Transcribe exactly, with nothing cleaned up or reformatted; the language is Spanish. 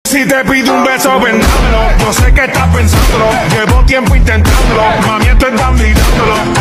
Si te pido un beso, vendámelo. Yo sé que estás pensándolo. Llevo tiempo intentándolo. Mami, esto están mirándolo.